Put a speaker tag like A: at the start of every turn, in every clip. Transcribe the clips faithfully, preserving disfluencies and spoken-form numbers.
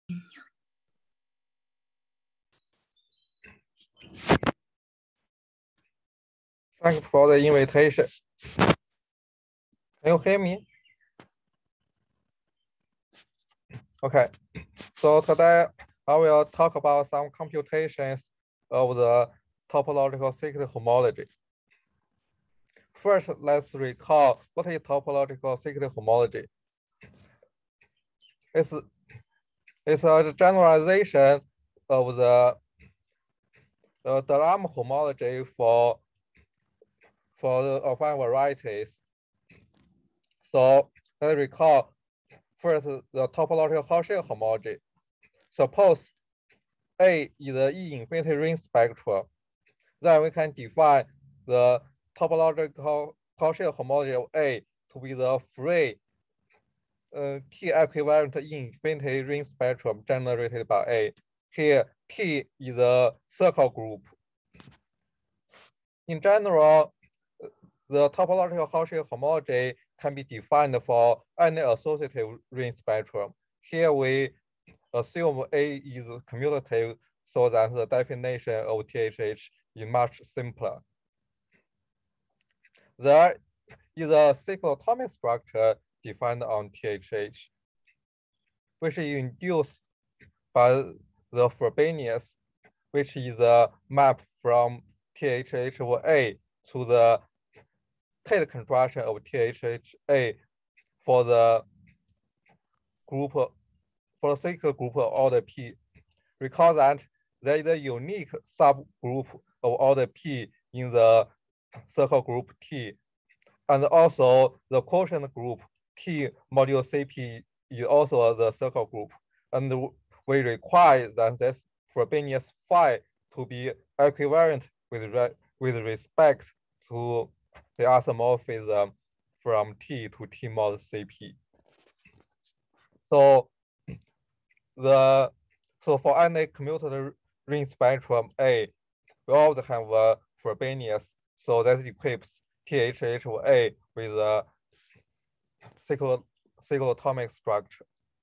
A: Thanks for the invitation. Can you hear me? Okay, so today I will talk about some computations of the topological cyclic homology. First, let's recall what is topological cyclic homology. It's, it's a generalization of the uh, Dirac homology for, for the affine varieties. So let's recall first the topological hochschild homology. Suppose A is the E infinity ring spectral. Then we can define the topological hochschild homology of A to be the free uh, T equivalent E infinity ring spectrum generated by A. Here, T is a circle group. In general, the topological hochschild homology can be defined for any associative ring spectrum. Here we assume A is commutative so that the definition of T H H is much simpler. There is a cyclotomic structure defined on T H H, which is induced by the Frobenius, which is a map from T H H of A to the Tate construction of T H H A for the group, for the cyclic group of order P. Recall that there is a unique subgroup of order P in the circle group T. And also the quotient group T modulo C P is also the circle group. And we require that this Frobenius phi to be equivalent with, re with respect to the isomorphism from T to T mod C P. So the so for any commutative ring spectrum A, we always have a Frobenius, so that equips T H H of A with a cyclo cyclotomic structure.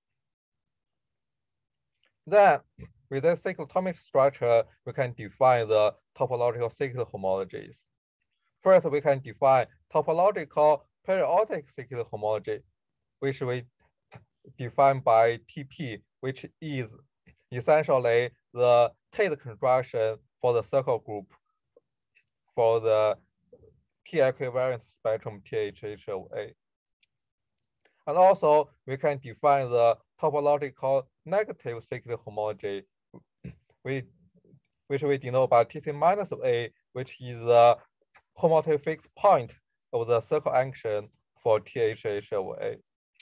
A: Then, with this cyclotomic structure, we can define the topological cyclic homologies. First, we can define topological periodic cyclic homology, which we define by T P, which is essentially the Tate construction for the circle group for the T equivalent spectrum T H H of A. And also, we can define the topological negative cyclic homology, we, which we denote by T C minus of A, which is the homotopy fixed point of the circle action for T H H of A.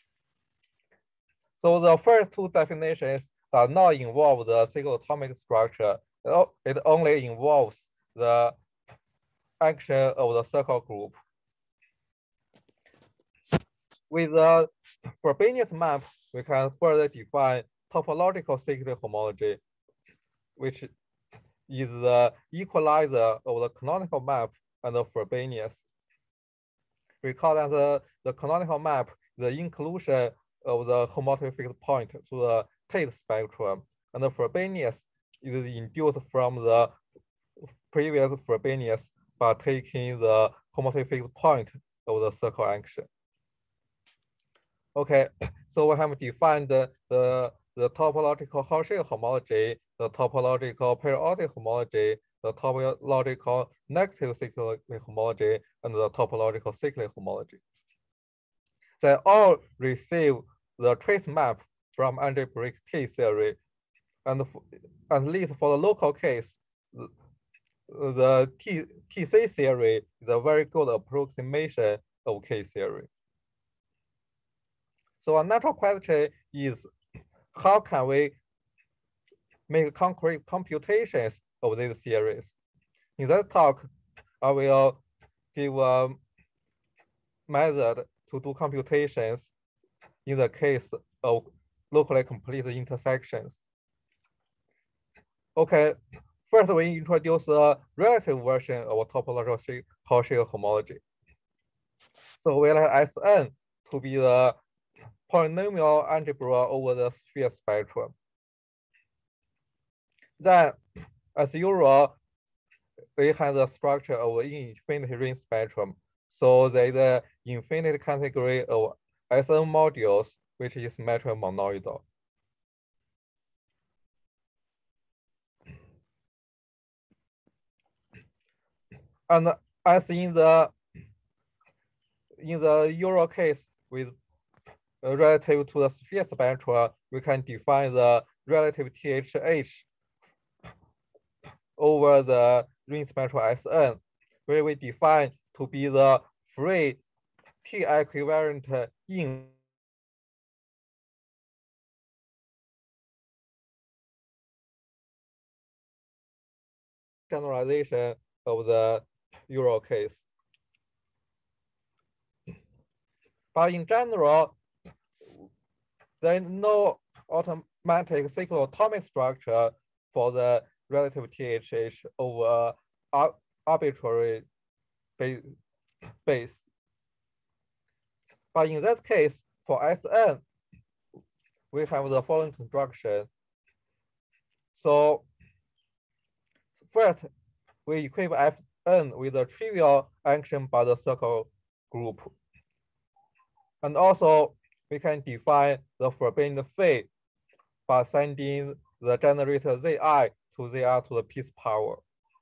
A: So the first two definitions do not involve the cyclotomic structure. It only involves the action of the circle group. With the Frobenius map, we can further define topological cyclic homology, which is the equalizer of the canonical map and the Frobenius. Recall that the, the canonical map, the inclusion of the homotopy fixed point to the Tate spectrum, and the Frobenius is induced from the previous Frobenius by taking the homotopy fixed point of the circle action. Okay, so we have defined the, the, the topological hochschild homology, the topological periodic homology, the topological negative cyclic homology, and the topological cyclic homology. They all receive the trace map from algebraic T theory, and at least for the local case, the, the T, TC theory is a very good approximation of K theory. So a natural question is, how can we make concrete computations of these theories? In this talk, I will give a method to do computations in the case of locally complete intersections. Okay, first we introduce a relative version of topological hochschild homology. So we let S n to be the polynomial algebra over the sphere spectrum. Then, as usual, we have the structure of an infinity ring spectrum. So there is an infinite category of S N modules, which is metric monoidal. And as in the in the usual case with uh, relative to the sphere spectra, we can define the relative T H H over the ring spectral S N, where we define to be the free T equivalent in generalization of the usual case. But in general, there is no automatic cyclotomic structure for the relative T H H over uh, arbitrary base, base. But in that case, for S N, we have the following construction. So first, we equip F N with a trivial action by the circle group. And also, we can define the forbidden phi by sending the generator Zi to Zi to the pth power.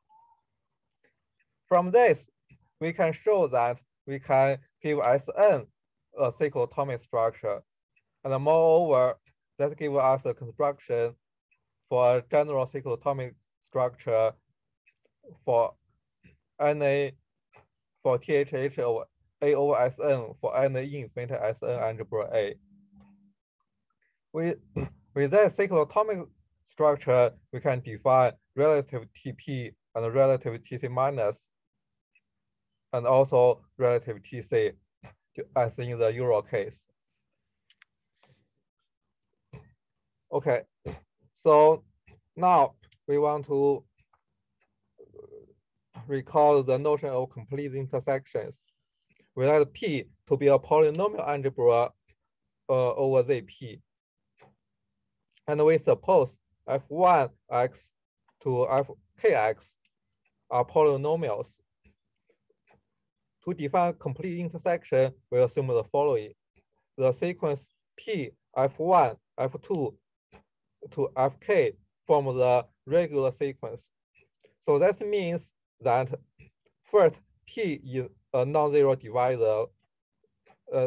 A: From this, we can show that we can give S N a cyclotomic structure. And moreover, that gives us a construction for a general cyclotomic structure for any for T H H over A over S N for any infinite S N algebra A. With, with that cyclotomic structure, we can define relative T P and relative T C minus, and also relative T C as in the usual case. Okay, so now we want to recall the notion of complete intersections. We let P to be a polynomial algebra uh, over Z P. And we suppose F one X to F K X are polynomials. To define complete intersection, we assume the following. The sequence P, F one, F two to F K form the regular sequence. So that means that first, P is a non-zero divisor. Uh,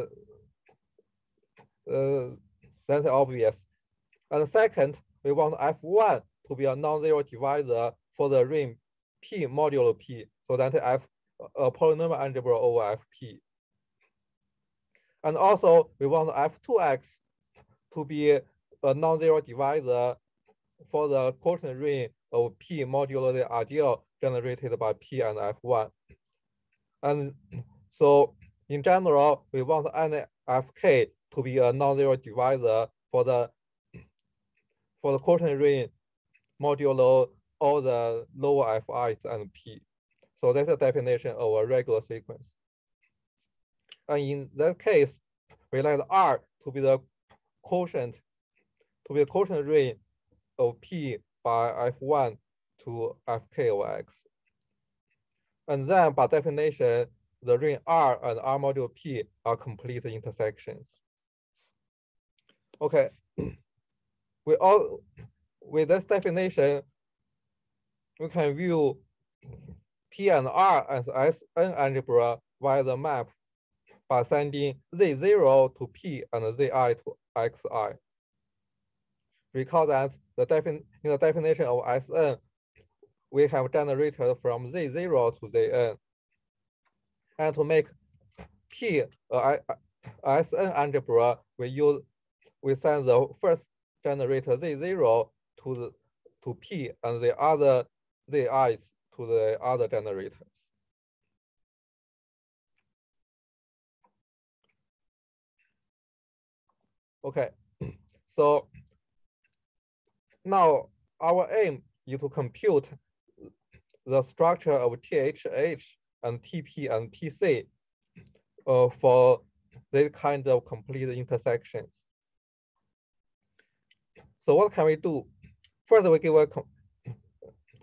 A: uh, that's obvious. And second, we want F one to be a non-zero divisor for the ring P modulo P, so that F a polynomial algebra over F P. And also, we want F two X to be a non-zero divisor for the quotient ring of P modulo the ideal generated by P and F one. And so, in general, we want any F K to be a non-zero divisor for the for the quotient ring modulo all the lower F I's and P. So that's the definition of a regular sequence. And in that case, we let R to be the quotient, to be the quotient ring of P by F one to F K over X. And then by definition, the ring R and R modulo P are complete intersections. Okay, we all, with this definition, we can view P and R as S N algebra via the map by sending Z zero to P and Z I to X I. Recall that the defin in the definition of S N, we have generated from Z zero to Z N. And to make P a S N algebra, we use we send the first generator Z zero to the to P and the other Z I's to the other generators. Okay, so now our aim is to compute the structure of T H H and T P and T C uh, for this kind of complete intersections. So what can we do? First, we give a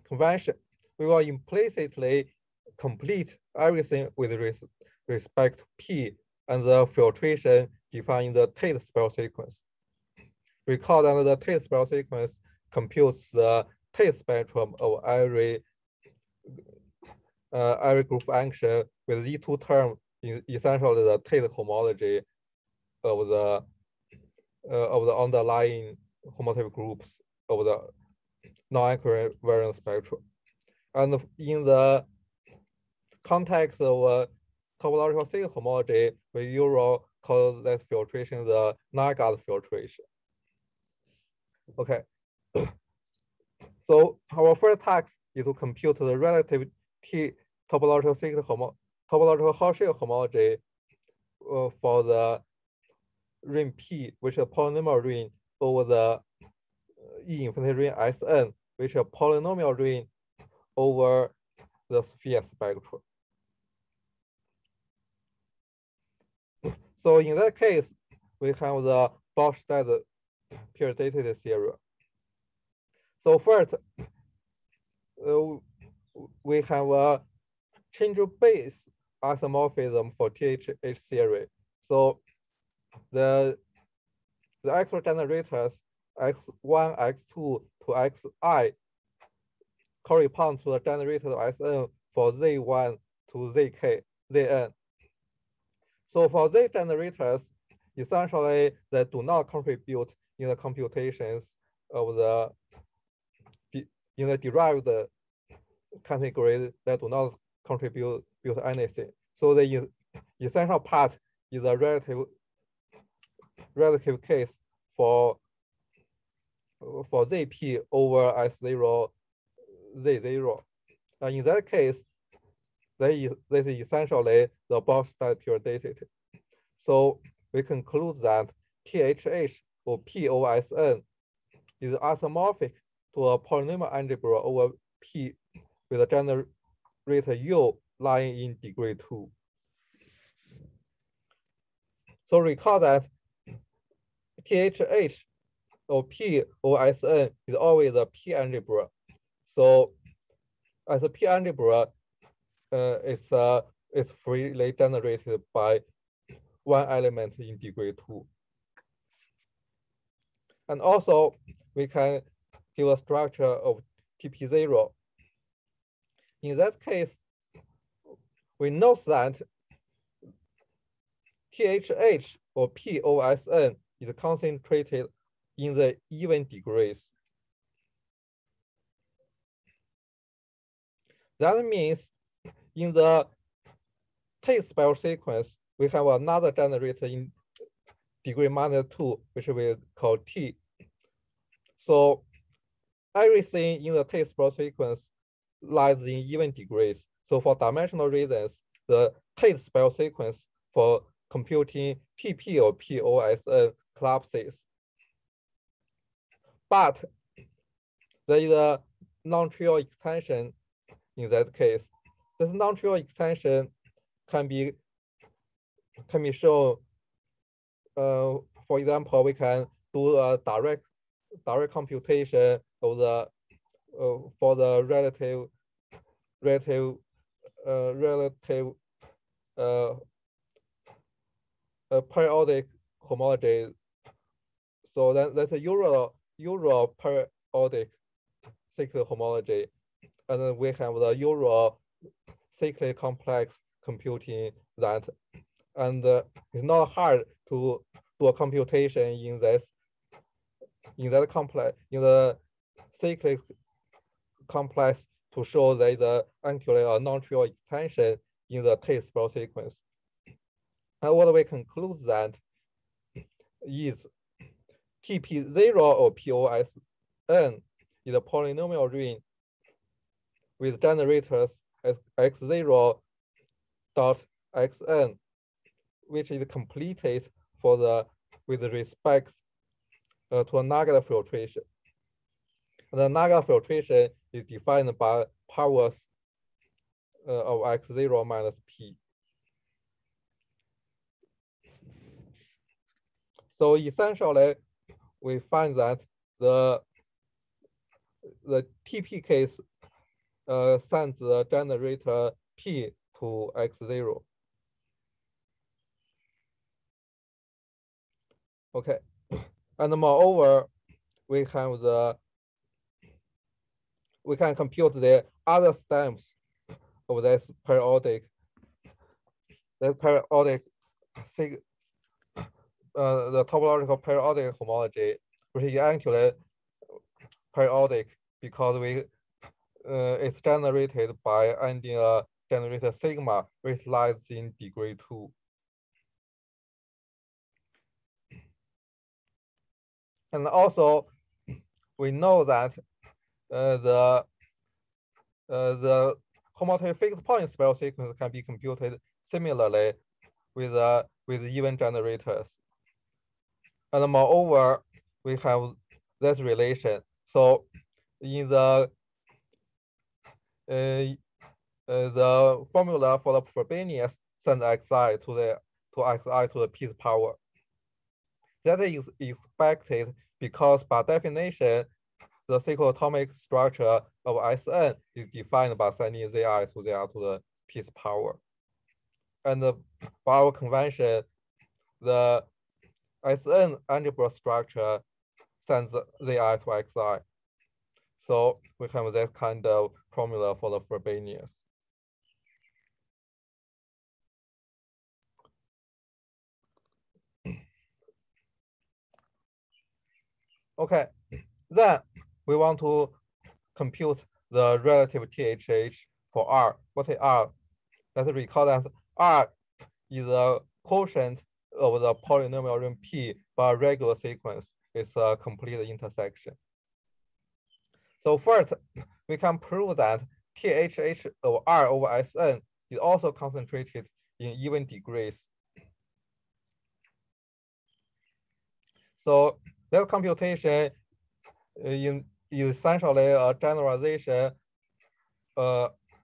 A: convention, we will implicitly complete everything with res respect to P and the filtration defined the Tate spiral sequence. Recall that the Tate spiral sequence computes the Tate spectrum of every uh, every group function with these two terms, in essentially the Tate homology of the uh, of the underlying homotopy groups of the non-equivariant spectrum. And in the context of uh, topological cyclic homology, we usually call that filtration the Nygaard filtration. Okay. So our first task is to compute the relative T topological cyclic homo topological hochschild homology uh, for the ring P, which is a polynomial ring, over the E infinity ring Sn, which is a polynomial ring over the sphere spectrum. So in that case, we have the Bosch-Stead periodicity theorem. So first, uh, we have a change of base isomorphism for T H H theory. So the the actual generators x one, x two to xi correspond to the generator of Sn for z one to zk, zn. So for these generators, essentially they do not contribute in the computations of the in the derived category that do not contribute anything. So the essential part is a relative relative case for for zp over s zero, z zero. And in that case, that is, this is essentially the Bosch-Stead periodicity. So we conclude that T H H or P O S N is isomorphic to a polynomial algebra over P with a generator U lying in degree two. So recall that T H H or P or S N is always a P algebra. So as a P algebra, uh, it's uh, it's freely generated by one element in degree two. And also we can give a structure of T P zero. In that case, we note that T H H or P O S N is concentrated in the even degrees. That means in the Tate spiral sequence, we have another generator in degree minus two, which we call T. So everything in the Tate spiral sequence lies in even degrees. So for dimensional reasons, the Tate spiral sequence for computing T P or P O S N collapses. But there is a non-trivial extension in that case. This non-trivial extension can be can be shown. Uh, for example, we can do a direct direct computation of the uh, for the relative relative uh, relative uh, uh, periodic homology. So that, that's a Euro Euro periodic cyclic homology, and then we have the Euro cyclic complex computing that, and uh, it's not hard to do a computation in this in that complex in the cyclic complex to show that the actually a non-trivial extension in the Tate spiral sequence. And what we conclude that is T P zero or P O S N is a polynomial ring with generators as x zero dot xn, which is completed for the with respect uh, to a Nygaard filtration. And the Nygaard filtration is defined by powers uh, of x zero minus p. So essentially, we find that the the T P case uh, sends the generator P to x zero. Okay, and moreover, we have the we can compute the other steps of this periodic the periodic uh, the topological periodic homology, which is actually periodic because we uh, it's generated by adding a generator sigma, which lies in degree two. And also, we know that uh, the uh, the homotopy fixed point spiral sequence can be computed similarly with uh, with even generators. And moreover, we have this relation. So in the uh, uh, the formula for the Frobenius send xi to the to xi to the pth power. That is expected because by definition, the cyclotomic structure of Sn is defined by sending Zi to Zi to the pth power. And the, by our convention, the Sn algebra structure sends Zi to Xi. So we have this kind of formula for the Frobenius. Okay, then we want to compute the relative T H H for R. What is R? Let's recall that R is a quotient of the polynomial ring P by a regular sequence. It's a complete intersection. So first, we can prove that T H H of R over Sn is also concentrated in even degrees. So that computation in, is essentially a generalization uh,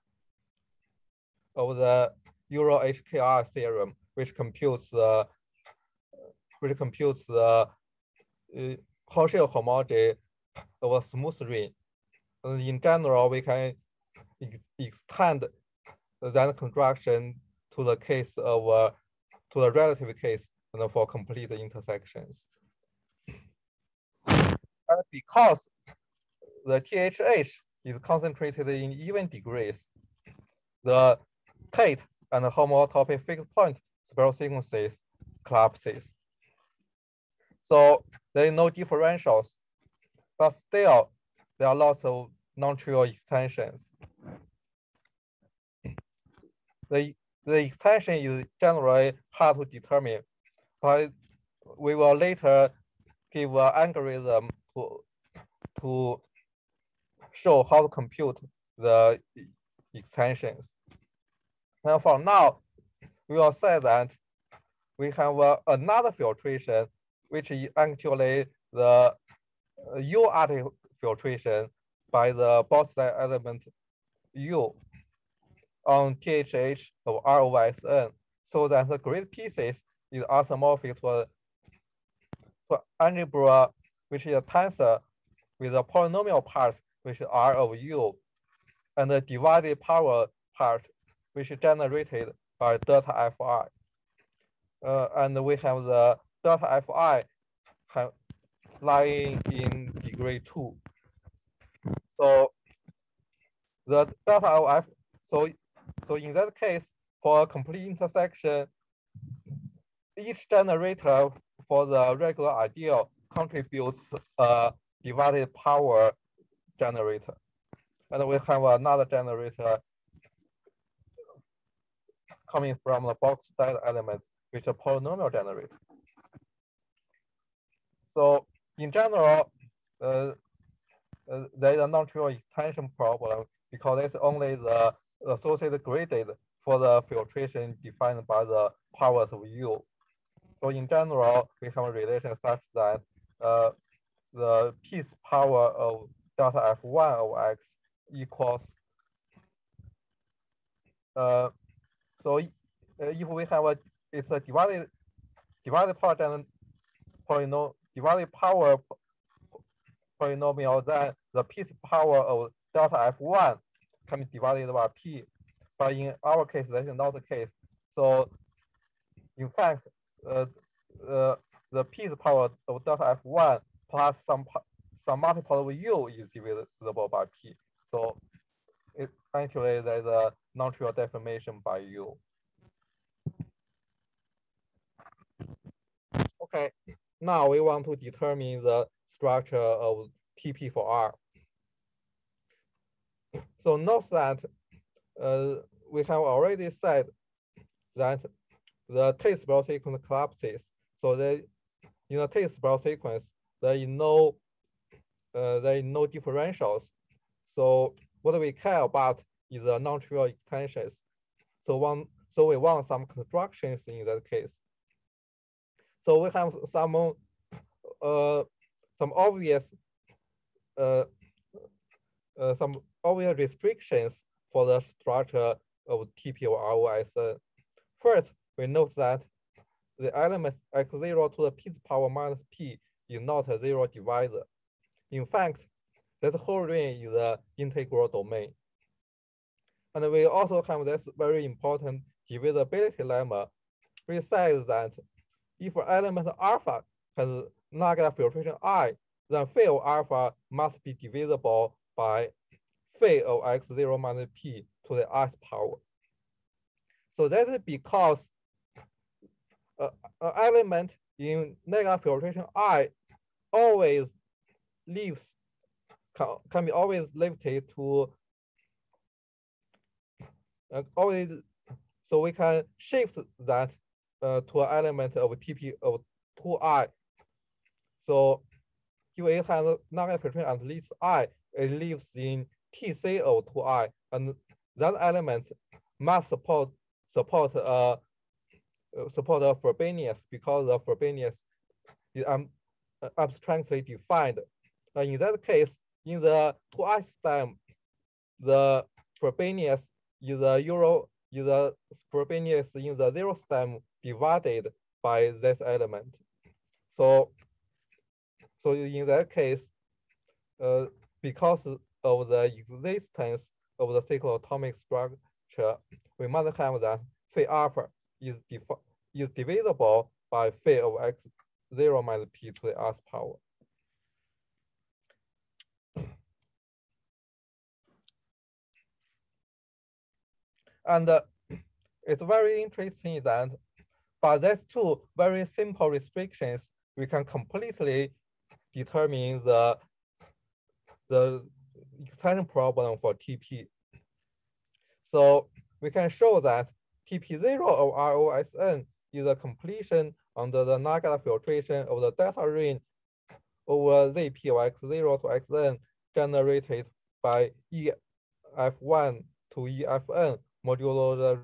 A: of the Euro H K R theorem, which computes the which computes the uh, hochschild homology of a smooth ring. And in general, we can ex extend that construction to the case of uh, to the relative case and for complete intersections. And because the T H H is concentrated in even degrees, the Tate and homotopy fixed point spiral sequences collapses. So there is no differentials, but still there are lots of non-trivial extensions. The, the extension is generally hard to determine, but we will later give an algorithm to, to show how to compute the extensions. And for now, we will say that we have uh, another filtration, which is actually the U-adic filtration by the Baustein element U on T H H of R over Sn, so that the grid pieces is isomorphic to, a, to algebra, which is a tensor with a polynomial part, which is R of U, and the divided power part, which is generated by delta Fi. Uh, and we have the delta Fi have lying in degree two. So the delta of F, so, so in that case, for a complete intersection, each generator for the regular ideal contributes a divided power generator. And we have another generator coming from the box style element, which is a polynomial generator. So in general, uh, uh, there is a non-trivial extension problem because it's only the associated graded for the filtration defined by the powers of U. So in general, we have a relation such that uh, the pth power of delta F one of X equals, uh, so uh, if we have a, it's a divided, divided power polynomial, divided power polynomial, then the pth power of delta F one can be divided by p, but in our case, that is not the case. So in fact, uh, uh, the p's power of delta f one plus some some multiple of u is divisible by p. So it actually there's a non-trivial deformation by u. Okay, now we want to determine the structure of T P for R. So note that uh, we have already said that the Tate spiral sequence collapses. So that in the Tate spiral sequence, there is no uh, there is no differentials. So what we care about is the non-trivial extensions. So one so we want some constructions in that case. So we have some uh, some obvious uh, uh, some obvious restrictions for the structure of T P or R O S N. First, we note that the element x zero to the p's power minus p is not a zero divisor. In fact, that whole ring is the integral domain. And we also have this very important divisibility lemma, which says that if element alpha has negative filtration I, then phi of alpha must be divisible by phi of x zero minus p to the s power. So that is because uh, an element in negative filtration I always leaves can, can be always lifted to uh, always, so we can shift that uh, to an element of T P of two I. So if it has negative filtration at least I, it lives in T C of two I, and that element must support support uh support a Frobenius because the Frobenius is um, abstractly defined. Uh, in that case, in the two I stem, the Frobenius is a euro is a Frobenius in the zero stem divided by this element. So so in that case, uh, because of the existence of the cycloatomic structure, we must have that phi alpha is, is divisible by phi of x zero minus p to the s power. And uh, it's very interesting that by these two very simple restrictions, we can completely determine the, the extension problem for T P. So we can show that T P zero of R O S N is a completion under the negative filtration of the delta ring over Z P of x zero to xn generated by E F one to E F n modulo the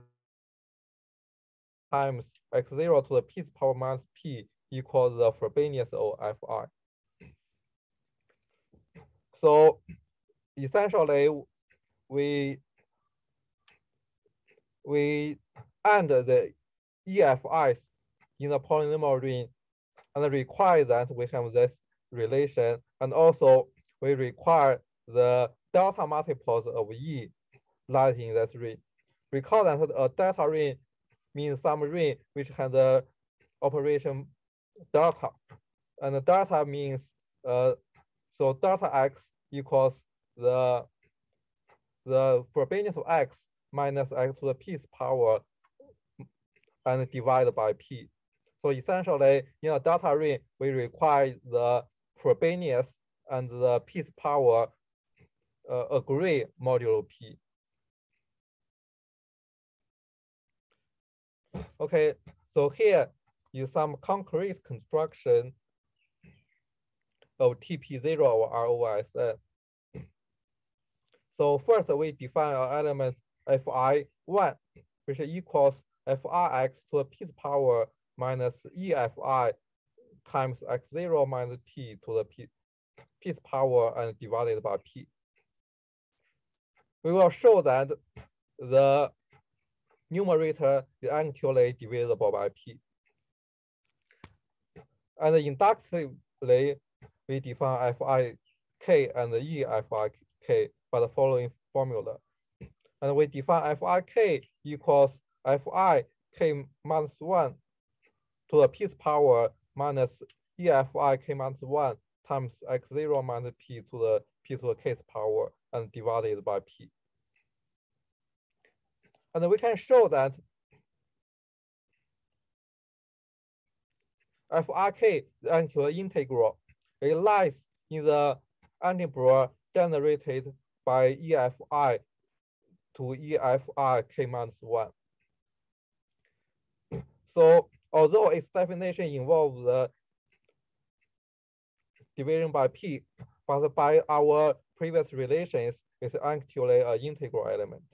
A: times x zero to the p's power minus p equals the Frobenius of F I. So essentially, we we add the E F Is in the polynomial ring and require that we have this relation, and also we require the delta multiples of E lies in this ring. Recall that a delta ring means some ring which has the operation delta, and the delta means uh, so delta x equals the the Frobenius of x minus x to the p's power and divided by p. So essentially, in a delta ring, we require the Frobenius and the p's power uh, agree modulo p. Okay, so here is some concrete construction of T P zero or R O S N. So first, we define our element F I one, which equals F I x to the p's power minus E F I times x zero minus p to the p, p's power and divided by p. We will show that the numerator is actually divisible by p. And inductively, we define F I k and E F I k by the following formula. And we define Fik equals Fi k minus one to the pth power minus Efi k minus one times x zero minus p to the p to the kth power and divided by p. And we can show that Fik, the angular integral, it lies in the algebra generated by Efi to Efi k minus one. So although its definition involves the division by p, but by our previous relations, it's actually an integral element.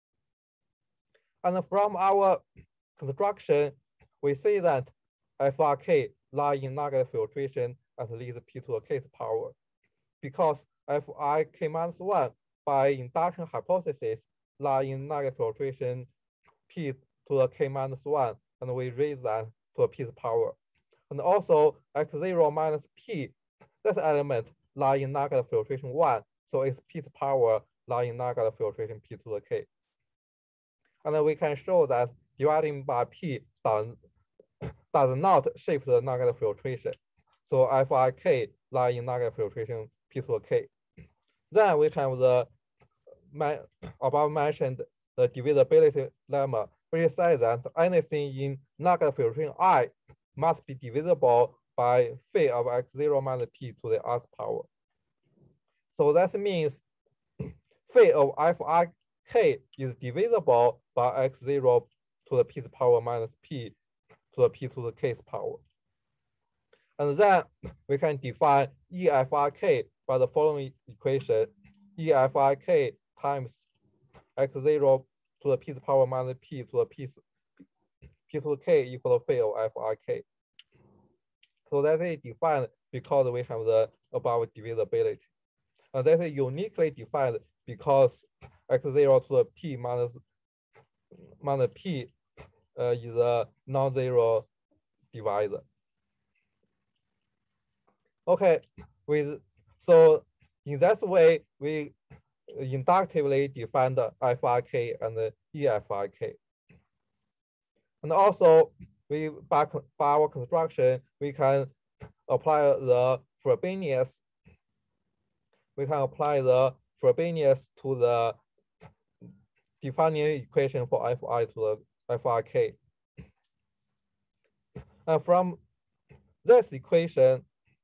A: And from our construction, we see that Fik lie in negative filtration at least p to the kth power, because Fik minus one by induction hypothesis lie in negative filtration p to the k minus one, and we raise that to a pth power. And also x zero minus p, this element lie in negative filtration one, so its pth power lie in negative filtration p to the k. And then we can show that dividing by p does, does not shift the negative filtration. So Fik lie in negative filtration p to the k. Then we have the above mentioned the divisibility lemma, which says that anything in negative filtration I must be divisible by phi of x zero minus p to the nth power. So that means phi of Fik is divisible by x zero to the pth power minus p to the p to the kth power. And then we can define Efik by the following equation: Efik times x zero to the pth power minus p to the p, p to the k equal to phi of Fik. So that is defined because we have the above divisibility. And that is uniquely defined because x zero to the p minus, minus p uh, is a non-zero divisor. Okay, with so in that way, we inductively define the Fik and the Efik. And also, we by, by our construction, we can apply the Frobenius. We can apply the Frobenius to the defining equation for Fi to the Fik. And from this equation,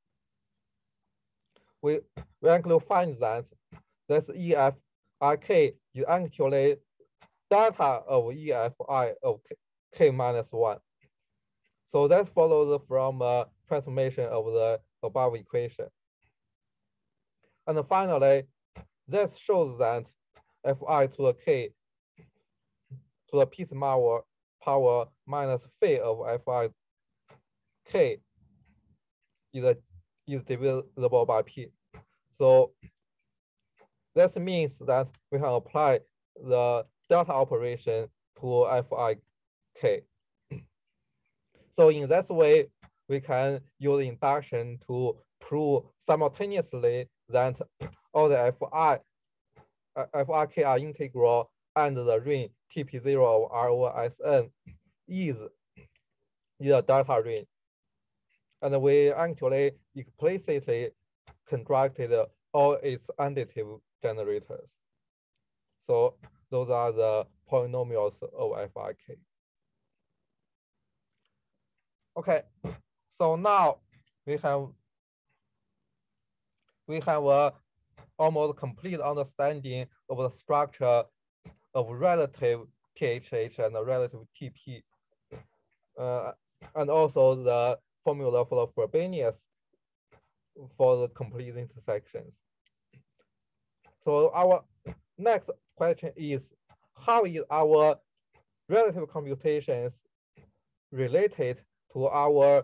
A: we, we actually find that this Efik is actually delta of Efi of k, k minus one. So that follows from a transformation of the above equation. And finally, this shows that Fi to the k to the pth power, power minus phi of Fi k is, a, is divisible by p. So that means that we can apply the delta operation to Fik. So in that way, we can use induction to prove simultaneously that all the Fi, Fik are integral and the ring T P zero of R over Sn is, is a delta ring. And we actually explicitly constructed all its additive generators. So those are the polynomials of Fik. Okay, so now we have we have a almost complete understanding of the structure of relative T H H and the relative T P, uh, and also the formula for the Frobenius for the complete intersections. So our next question is, how is our relative computations related to our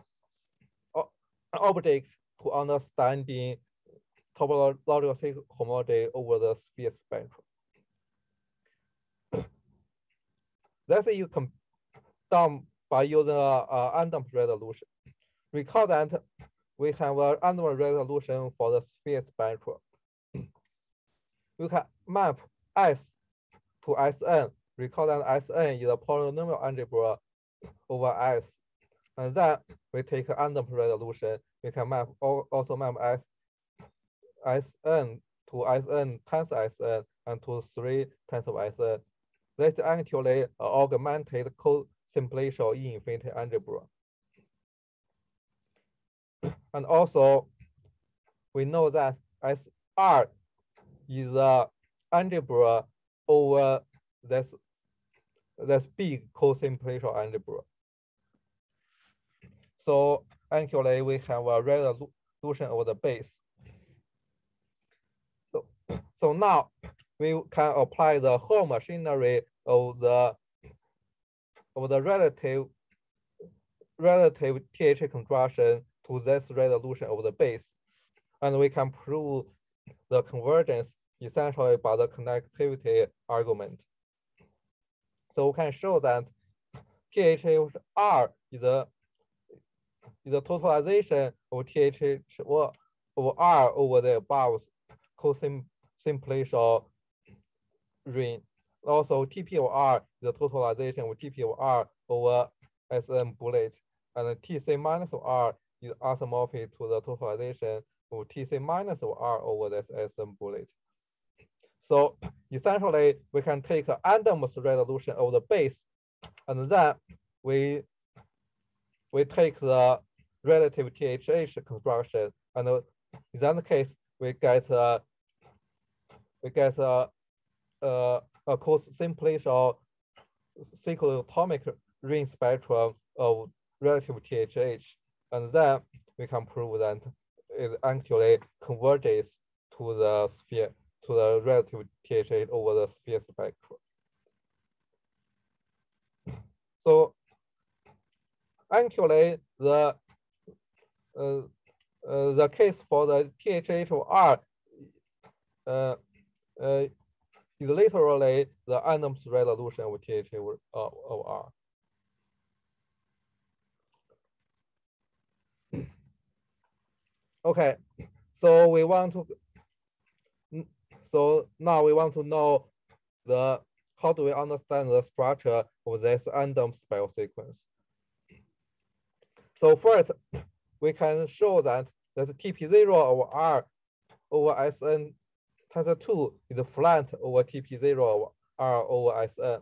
A: objects to understanding topological homology over the sphere spectrum? That is done by using a, a random resolution. Recall that we have a random resolution for the sphere spectrum. We can map S to Sn. Recall that Sn is a polynomial algebra over S. And then we take random resolution. We can map also map S Sn to Sn times Sn and to three times of Sn. That's actually an augmented co-simplicial infinity algebra. And also, we know that S R is a algebra over this, this big co-simplicial algebra. So actually, we have a resolution over the base. So, so now we can apply the whole machinery of the of the relative relative T H A construction to this resolution of the base, and we can prove the convergence essentially by the connectivity argument. So we can show that T H A R is a is a totalization of T H H over, over R over the above co-simplicial ring. Also, T P of R is a totalization of T P of R over Sn bullet, and T C minus of R is isomorphic to the totalization of T C minus of R over this Sn bullet. So essentially, we can take an Adams resolution of the base, and then we we take the relative T H H construction, and in that case, we get uh, we get a uh, a co-simplicial cyclotomic ring spectrum of relative T H H, and then we can prove that it actually converges to the sphere, to the relative T H H over the sphere spectrum. So actually, the uh, uh, the case for the T H H of R uh, uh, is literally the Adams resolution of T H H of, uh, of R. Okay, so we want to, so now we want to know the, how do we understand the structure of this Adams spell sequence? So first, we can show that that T P zero of R over Sn times two is flat over T P zero of R over Sn.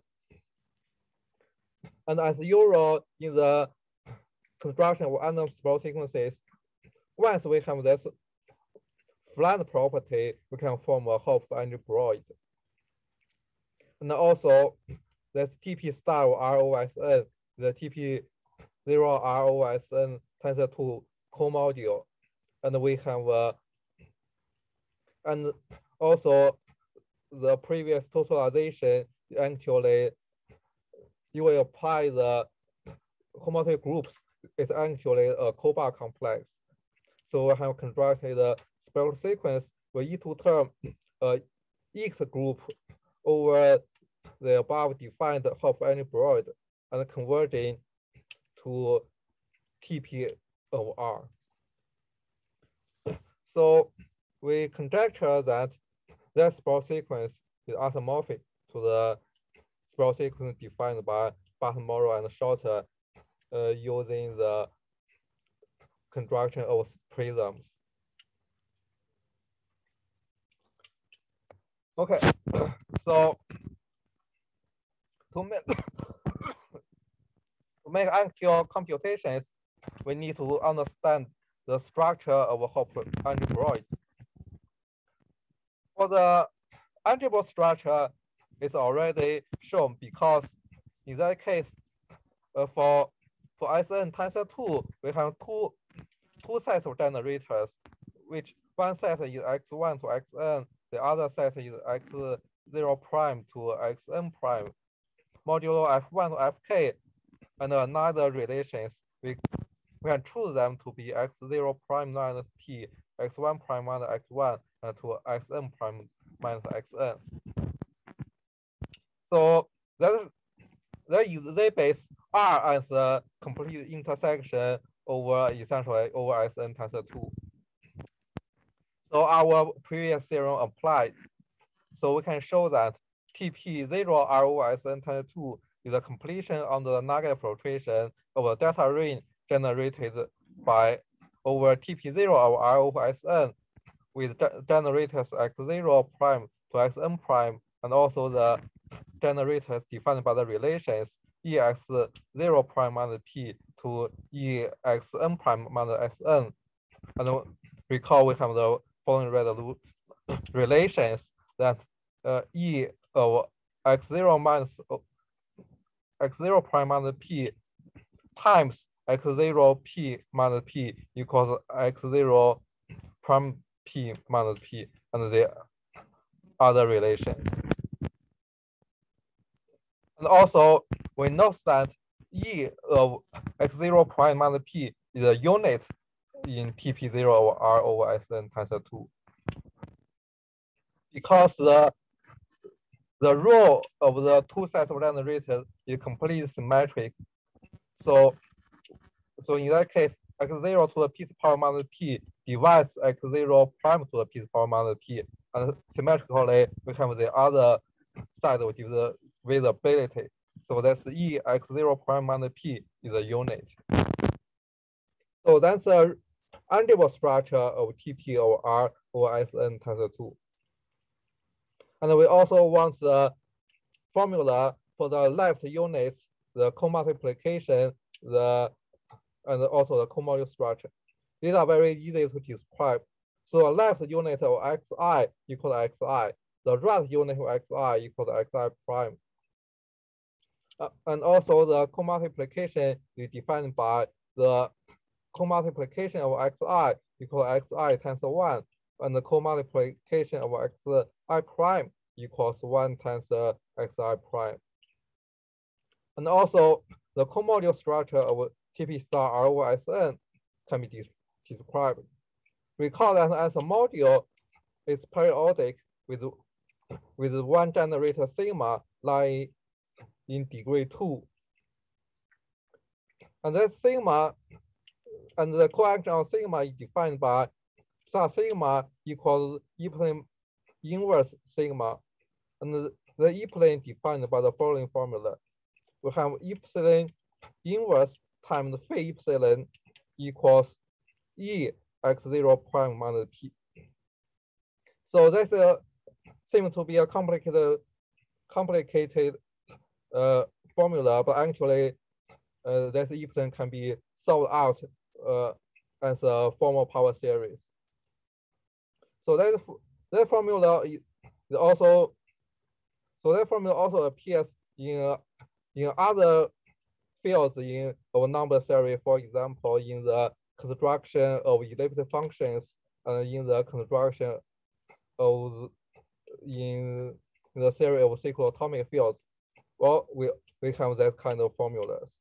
A: And as usual in the construction of Adams spell sequences, once we have this flat property, we can form a Hopf-algebroid. And also, this T P star of R over Sn, the T P zero R over Sn times two co-module. And we have, uh, and also the previous totalization, actually, you will apply the homotopy groups, it's actually a Koba complex. So we have constructed a spectral sequence with E two term, uh, X group over the above defined Hopf-algebroid and converging to T P of R. So we conjecture that that spectral sequence is isomorphic to the spectral sequence defined by Barton-Morrow and Shorter uh, using the construction of prisms. Okay, so to make to make actual computations, we need to understand the structure of a Hopf-algebroid. For the algebra structure, it's already shown because in that case, uh, for for Sn times two, we have two two sets of generators, which one set is x one to xn, the other set is x zero prime to xn prime, modulo f one to fk, and another relations, we, we can choose them to be x zero prime minus p, x one prime minus x one, and to xn prime minus xn. So that, that is they base R as a complete intersection over essentially over Sn times two. So our previous theorem applied. So we can show that T P zero R O S N times two is the completion under the Nygaard filtration of the data range generated by over T P zero of R O S N with generators x zero prime to xn prime, and also the generators defined by the relations E x zero prime minus P to E x n prime minus xn. And recall we have the following resolu relations that uh, E of x zero minus x zero prime minus P times x zero P minus P equals x zero prime P minus P, and the other relations. And also, we note that E of x zero prime minus P is a unit in T P zero of R over S N times two. Because the, the row of the two sets of generators is completely symmetric. So, so in that case, x zero to the p power minus P divides x zero prime to the p power minus P. And symmetrically, we have the other side with the visibility. So that's E x zero prime minus P is a unit. So that's a algebraic structure of T P over R over S N times two. And we also want the formula for the left units, the co-multiplication, the and also the co-module structure. These are very easy to describe. So the left unit of xi equals xi. The right unit of xi equals xi prime. Uh, and also the co-multiplication is defined by the co-multiplication of xi equals xi times one, and the co-multiplication of xi prime equals one times the xi prime. And also the co-module structure of T P star R over S N can be de described. Recall that as a module, it's periodic with, with one generator sigma lying in degree two. And that sigma and the coaction of sigma is defined by star sigma equals E plane inverse sigma. And the, the E plane defined by the following formula. We have epsilon inverse times phi epsilon equals E x zero prime minus P. So that's a seems to be a complicated complicated uh, formula, but actually uh, that E plane can be solved out uh, as a formal power series. So that that formula is also so that formula also appears in uh, in other fields in our number theory, for example, in the construction of elliptic functions and in the construction of in the theory of cyclotomic fields. Well, we, we have that kind of formulas.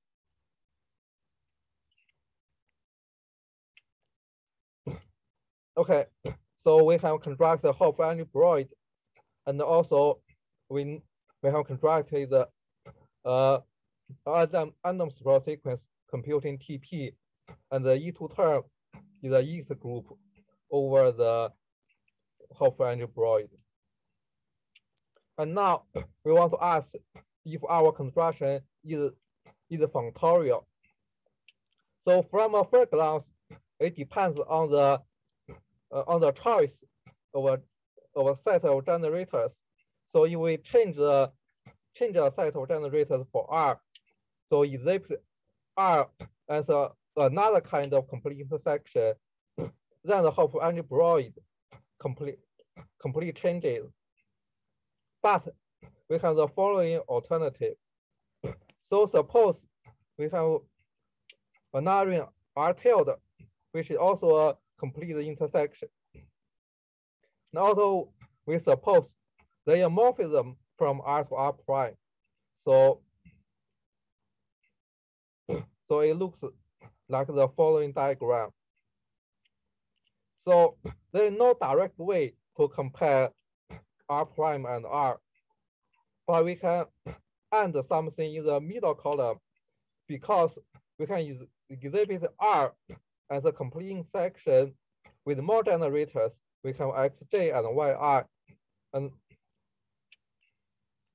A: Okay, so we have constructed Hopf algebraic, and also we we have constructed the uh random random spiral sequence computing T P, and the E two term is the X group over the Hopf algebraic. And now we want to ask if our construction is is functorial. So from a first glance, it depends on the uh, on the choice of a of a set of generators. So if we change the change the set of generators for R, so if R as a, another kind of complete intersection, then the Hopf algebraic complete complete changes. But we have the following alternative. So suppose we have another R tilde, which is also a complete intersection. And also we suppose the isomorphism from R to R prime. So, so it looks like the following diagram. So there is no direct way to compare R prime and R, but we can add something in the middle column because we can exhibit R as a complete intersection with more generators. We have Xj and Yi, and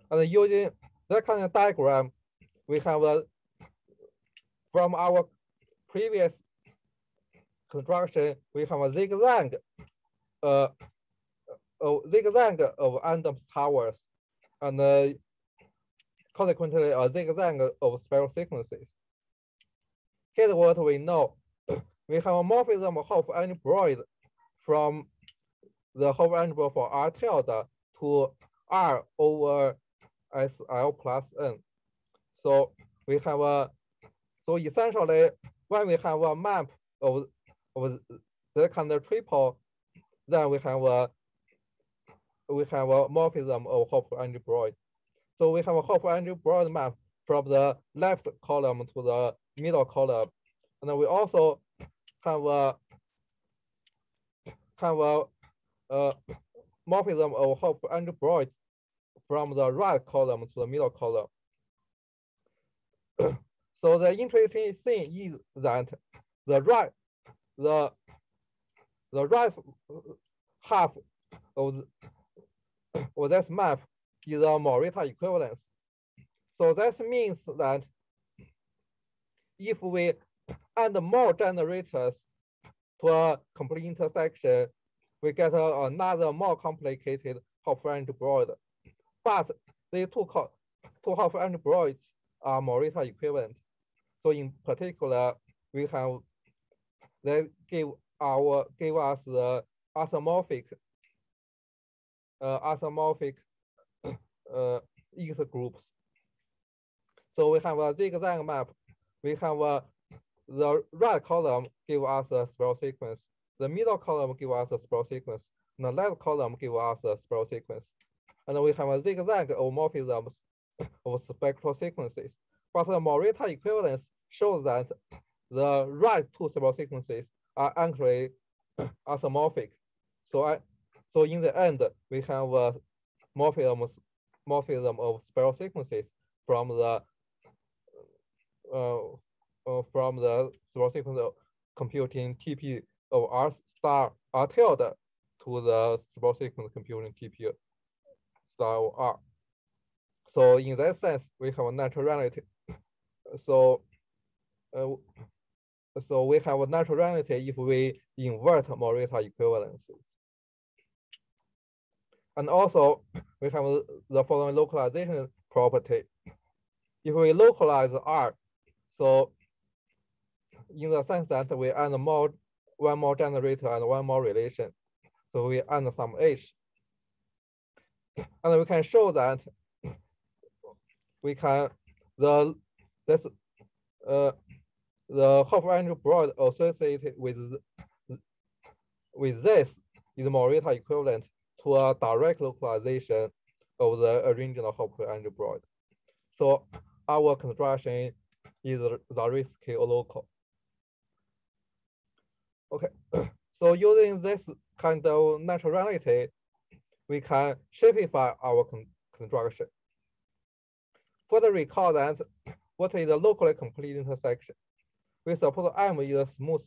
A: And using that kind of diagram, we have a, from our previous construction, we have a zigzag, uh, a zigzag of Adams towers, and uh, consequently a zigzag of spiral sequences. Here's what we know. We have a morphism of Hof-Angebroid from the Hof-Angebroid for R tilde to R over S L plus N. So we have a, so essentially when we have a map of, of that kind of triple, then we have a, we have a morphism of Hof-Angebroid. So we have a Hof-Angebroid map from the left column to the middle column. And then we also have a, have a, a morphism of Hof-Angebroid from the right column to the middle column. So the interesting thing is that the right, the, the right half of, the, of this map is a Morita equivalence. So that means that if we add more generators to a complete intersection, we get a, another more complicated Hof-Angebroid. But the two, two Hof-Angebroids are Morita equivalent. So in particular, we have, they give our give us the isomorphic uh, isomorphic uh, X groups. So we have a zigzag map. We have a, the right column give us a spiral sequence. The middle column give us a spiral sequence. And the left column give us a spiral sequence. And we have a zigzag of morphisms of spectral sequences. But the Morita equivalence shows that the right two spiral sequences are actually isomorphic. So I, so in the end, we have a morphism, morphism of spiral sequences from the uh, uh, from the spiral sequence of computing T P of R star R tilde to the spiral sequence computing T P star of R. So in that sense, we have a natural relative. So, uh, so we have a natural relative if we invert Morita equivalences. And also, we have the following localization property. If we localize R, so in the sense that we add more, one more generator and one more relation, so we add some H. And we can show that we can, the, this, uh, the Hof-Angebroid associated with, with this is Morita equivalent to a direct localization of the original Hof-Angebroid. So our construction is Zariski local. Okay, so using this kind of naturality, we can shapify our con construction. Further recall that what is a locally complete intersection? We suppose M is a smooth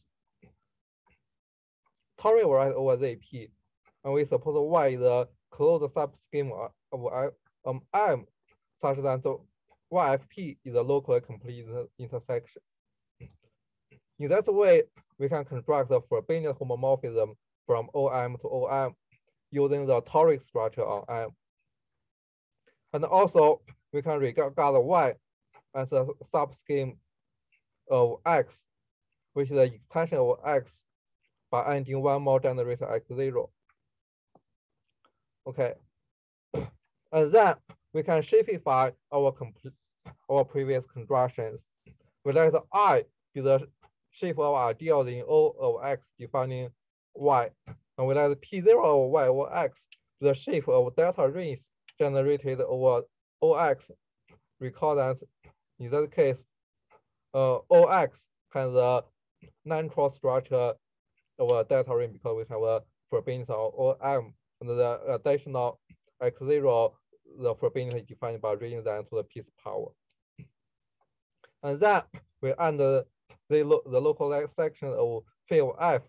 A: torus over Z P, and we suppose Y is a closed subschema of um, M, such that Y F P is a locally complete intersection. In that way, we can construct the Frobenius homomorphism from O M to O M using the toric structure on M. And also, we can regard Y as a subscheme of X, which is the extension of X by adding one more generator X zero. Okay. And then we can shapify our complete our previous constructions. We let I be the shape of ideals in O of X defining Y. And we let P zero of Y over X be the shape of delta rings generated over O X. Recall that in that case, uh, O X has a natural structure of a delta ring because we have a Frobenius of O M, and the additional X zero, the Frobenius is defined by raising that to the pth power. And then we add the, the, the local section of phi of F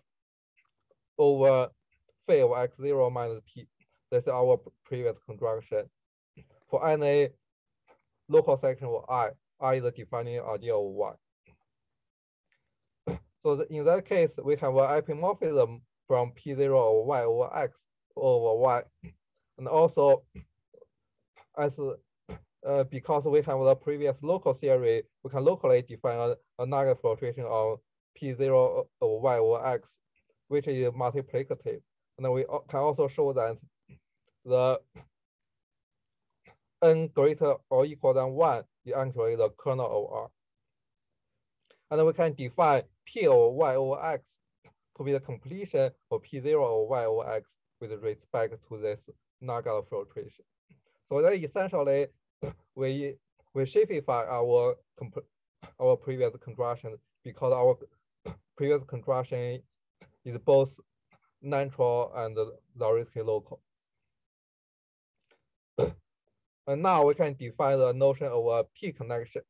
A: over phi of X zero minus P. That's our previous construction. for any local section of I, I is the defining idea of Y. So the, in that case, we have an epimorphism from P zero of Y over X over Y. And also, as uh, because we have the previous local theory, we can locally define a, a Nygaard filtration of P zero of Y over X, which is multiplicative. And we can also show that the n greater or equal than one is actually the kernel of R. And we can define P over Y over X to be the completion of P zero over Y over X with respect to this Nygaard filtration. So that essentially we we simplify our our previous construction because our previous construction is both natural and logarithmic local. And now we can define the notion of a P connection.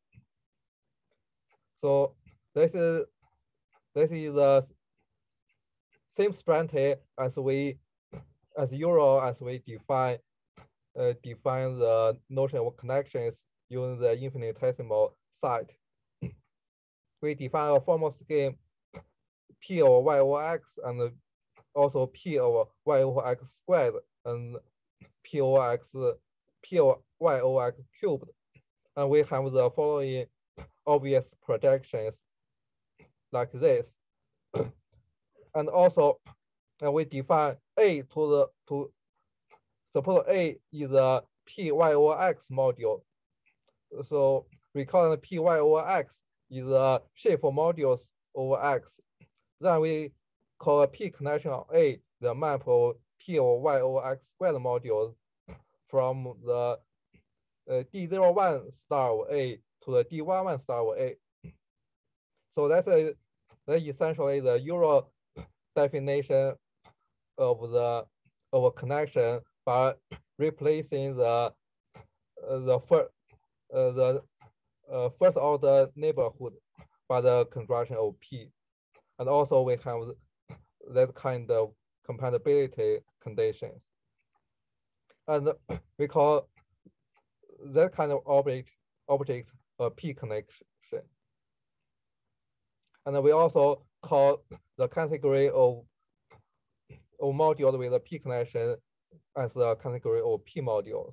A: So this is this is the same strategy as we as usual as we define uh, define the notion of connections using the infinitesimal site. We define a formal scheme P over Y over X and also P over Y over X squared and P over X P over Y over X cubed. And we have the following obvious projections like this. And also and we define A to the to suppose A is a P Y over X module. So recall that P Y over X is a shape of modules over X. Then we call a P connection of A the map of P over Y over X squared modules from the uh, D zero one star of A to the D one one star of A. So that's a that's essentially the Euro definition of the of a connection by replacing the uh, the first uh, the uh, first order neighborhood by the construction of P, and also we have that kind of compatibility conditions, and we call that kind of object object a P connection, and we also call the category of of modules with a P connection as a category of P modules.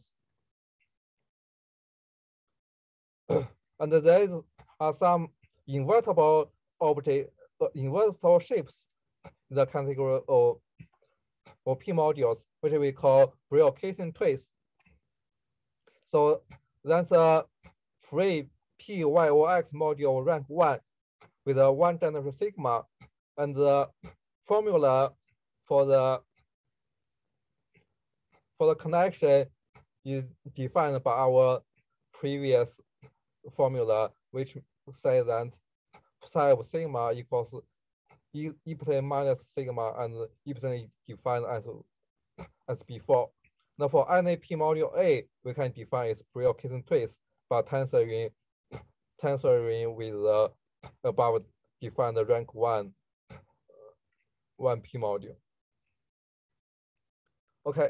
A: And there are some invertible object, uh, invertible shapes in the category of, of P modules, which we call Brill-Casing twists. So that's a free P Y over X module rank one with a one general sigma, and the formula for the for the connection is defined by our previous formula, which says that psi of sigma equals e, e plane minus sigma, and e plane is defined as as before. Now for any P module A, we can define its Brill-Casing twist by tensoring tensoring with the above defined rank one one P module. Okay.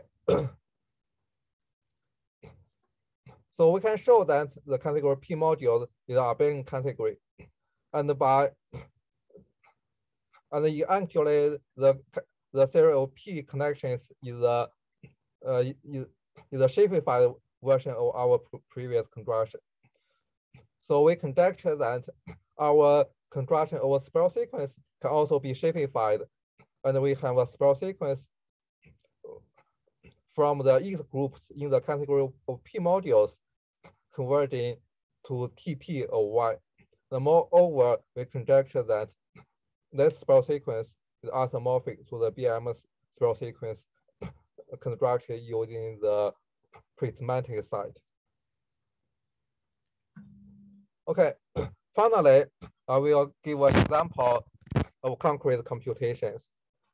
A: So we can show that the category P module is an abelian category, and by and actually the the theory of P connections is a uh, is, is a simplified version of our previous construction. So we conjecture that our construction of a spiral sequence can also be simplified, and we have a spiral sequence from the X groups in the category of P modules converting to T P of Y. And moreover, we conjecture that this spiral sequence is isomorphic to the B M spiral sequence constructed using the prismatic site. Okay, finally, I will give an example of concrete computations.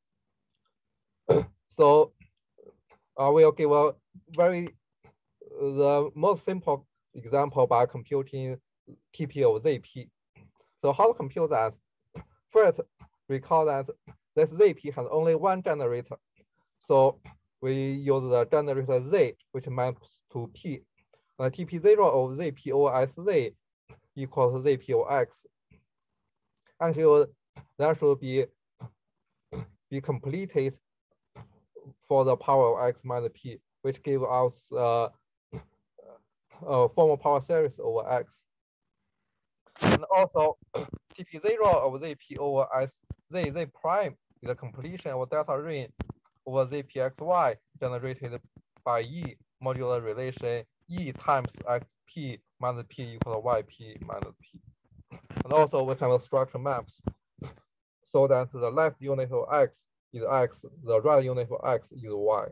A: So I will give a very, the most simple example by computing T P of Z P. So how to compute that? First, recall that this Z P has only one generator. So we use the generator Z, which maps to P. uh, T P zero of Z P O S Z equals Z P O X until that should be be completed for the power of X minus P, which gives us uh, a formal power series over X. And also T P zero of Z P over S Z Z prime is the completion of delta ring over Z P X Y generated by E modular relation E times X P minus P equals Y P minus P. And also we have structure maps so that the left unit of X is X, the right unit of X is Y.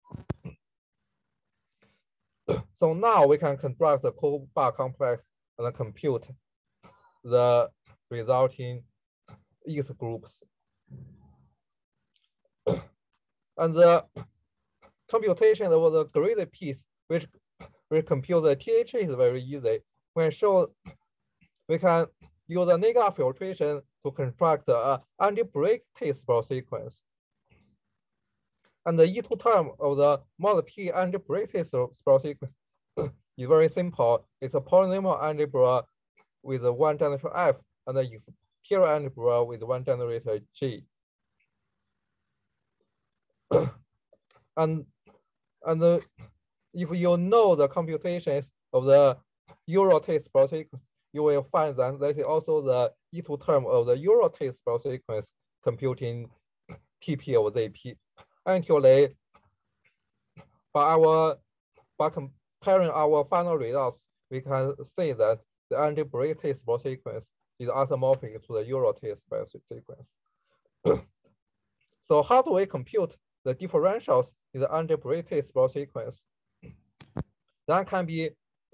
A: So now we can construct the co-bar complex and compute the resulting E T H groups. And the computation of the graded piece, which we compute the T H is very easy. We can show we can use the Nygaard filtration to construct an algebraic Tate spectral sequence. And the E two term of the mod P algebraic Tate spectral sequence is very simple. It's a polynomial algebra with one generator F and a imperial algebra with one generator G. and and the, if you know the computations of the Euro Tate spectral sequence, you will find that that is also the E two term of the Euro Tate spectral sequence computing T P of Z P. Actually, by our by comparing our final results, we can say that the algebraic Tate spectral sequence is isomorphic to the Euro Tate spectral sequence. So how do we compute the differentials in the algebraic Tate spectral sequence? That can be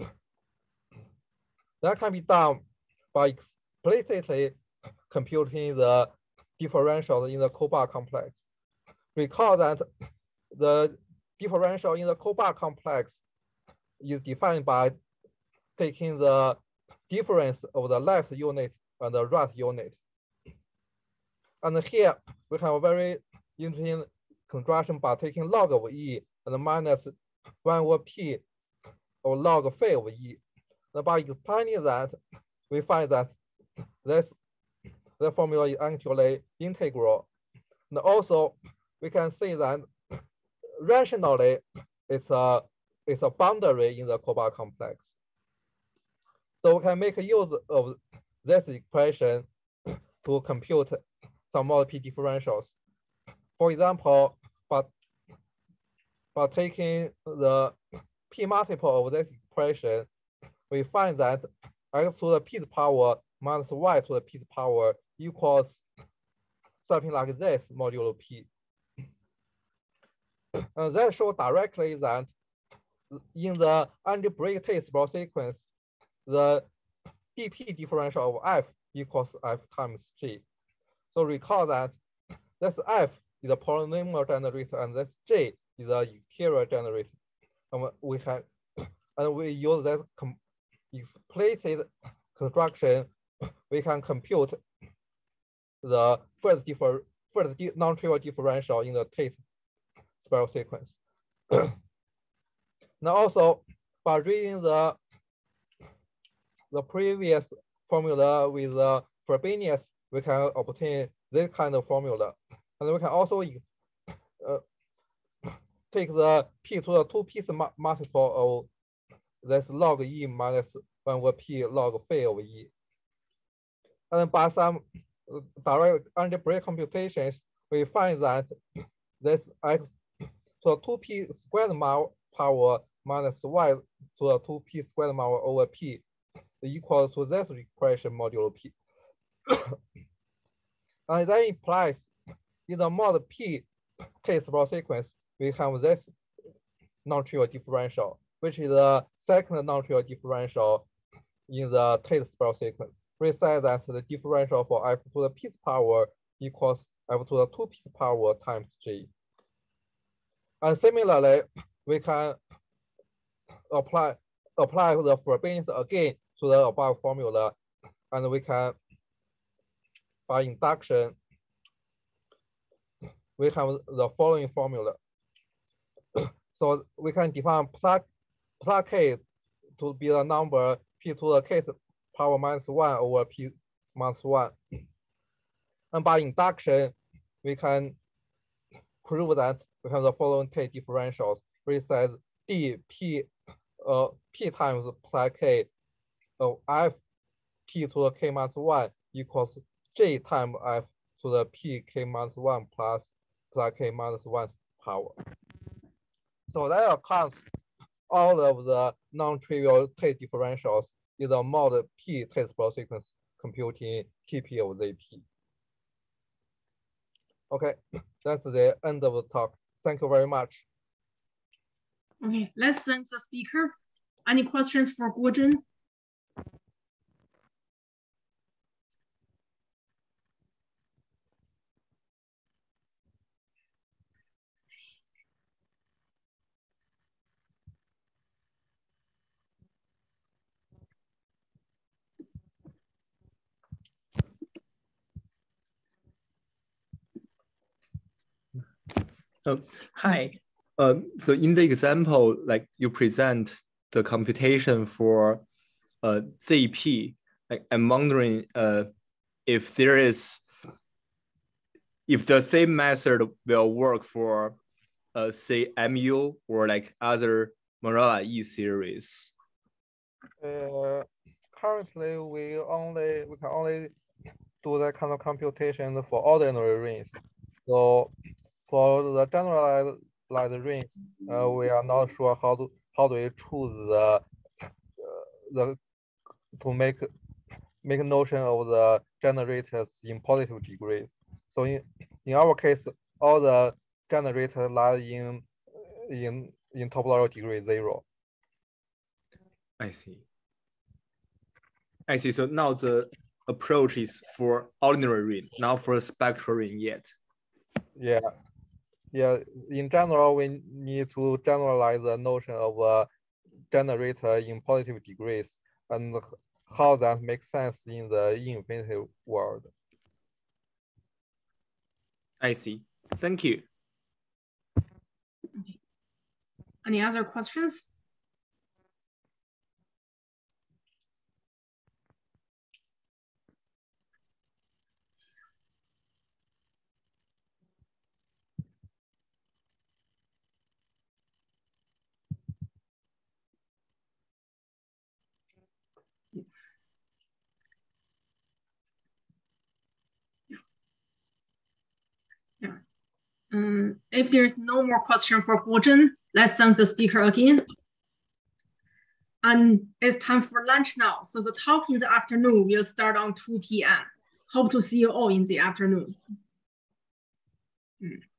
A: that can be done by explicitly computing the differentials in the co-bar complex. Recall that the differential in the co-bar complex is defined by taking the difference of the left unit and the right unit. And here we have a very interesting construction by taking log of E and minus one over P or log phi of E. And by explaining that, we find that this the formula is actually integral. And also we can see that rationally it's a it's a boundary in the co-bar complex. So we can make use of this expression to compute some more P differentials. For example, but by taking the P multiple of this expression, we find that X to the Pth power minus Y to the Pth power equals something like this modulo P. And that shows directly that in the algebraic Tate spectral sequence, the D P differential of F equals F times G. So recall that this F is a polynomial generator and this G is a interior generator. And we have and we use that explicit construction, we can compute the first differ first non-trivial differential in the Tate spectral sequence. Now also by reading the the previous formula with the Frobenius, we can obtain this kind of formula. And we can also uh, take the P to the two piece multiple of this log E minus one over P log phi of E. And by some direct algebraic computations, we find that this X to the two P squared power minus Y to the two P squared power over P equal to this expression modulo P. And that implies in the mod P Tate spectral sequence, we have this non-trivial differential, which is the second non-trivial differential in the Tate spectral sequence. We say that the differential for F to the Pth power equals F to the two Pth power times G. And similarly, we can apply apply the Frobenius again to the above formula, and we can, by induction, we have the following formula. So we can define psi k to be the number p to the k power minus one over p minus one. And by induction, we can prove that we have the following Tate differentials, which says d p uh, p times plus k of f p to the k minus one equals j times f to the p k minus one plus plus k minus one power. So that accounts all of the non-trivial Tate differentials in the mod p Tate sequence computing T P of Z P. Okay, that's the end of the talk. Thank you very much.
B: Okay, let's thank the speaker. Any questions for Guozhen?
C: Uh, hi. Uh, so in the example, like you present the computation for uh, Z P, like I'm wondering uh, if there is, if the same method will work for uh, say M U or like other Morella E series.
A: Uh, currently, we only we can only do that kind of computation for ordinary rings. So for the generalized rings, uh, we are not sure how to how do we choose the uh, the to make make a notion of the generators in positive degrees. So in in our case, all the generators lie in in in topological degree zero.
C: I see. I see. So now the approach is for ordinary ring, not for spectral ring yet.
A: Yeah. Yeah. In general, we need to generalize the notion of a generator in positive degrees and how that makes sense in the infinity world.
C: I see. Thank you.
B: Okay. Any other questions? Yeah. Um, if there's no more question for Guozhen, let's thank the speaker again. And it's time for lunch now. So the talk in the afternoon will start on two P M Hope to see you all in the afternoon. Mm.